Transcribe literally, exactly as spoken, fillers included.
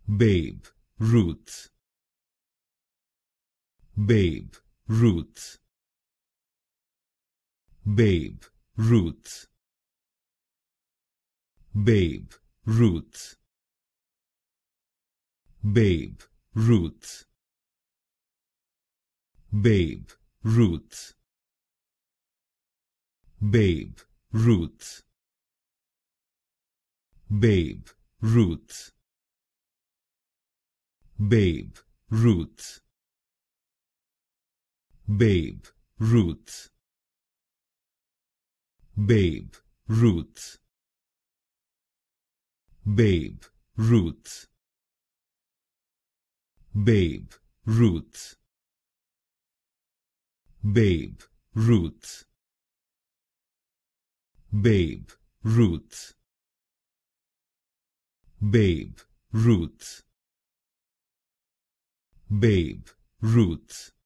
babe, Ruth, babe, Ruth, babe, Ruth, babe, Ruth, babe, Ruth, babe, Ruth, babe, Ruth, babe, Ruth, babe, Ruth, babe, Ruth, babe, Ruth, babe, Ruth, babe, Ruth, babe, Ruth, babe, Ruth, babe, Ruth, babe, Ruth,